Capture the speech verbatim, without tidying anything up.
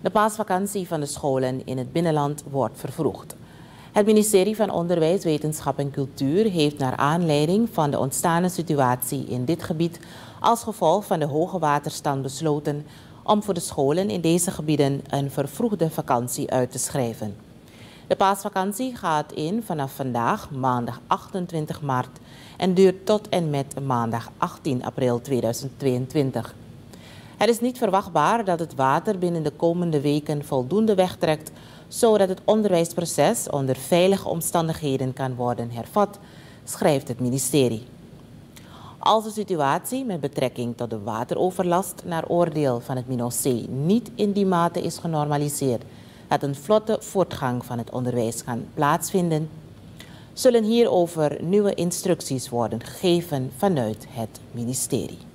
De paasvakantie van de scholen in het binnenland wordt vervroegd. Het ministerie van Onderwijs, Wetenschap en Cultuur heeft naar aanleiding van de ontstane situatie in dit gebied als gevolg van de hoge waterstand besloten om voor de scholen in deze gebieden een vervroegde vakantie uit te schrijven. De paasvakantie gaat in vanaf vandaag, maandag achtentwintig maart, en duurt tot en met maandag achttien april tweeduizend tweeëntwintig. Het is niet verwachtbaar dat het water binnen de komende weken voldoende wegtrekt, zodat het onderwijsproces onder veilige omstandigheden kan worden hervat, schrijft het ministerie. Als de situatie met betrekking tot de wateroverlast naar oordeel van het MINOC niet in die mate is genormaliseerd dat een vlotte voortgang van het onderwijs kan plaatsvinden, zullen hierover nieuwe instructies worden gegeven vanuit het ministerie.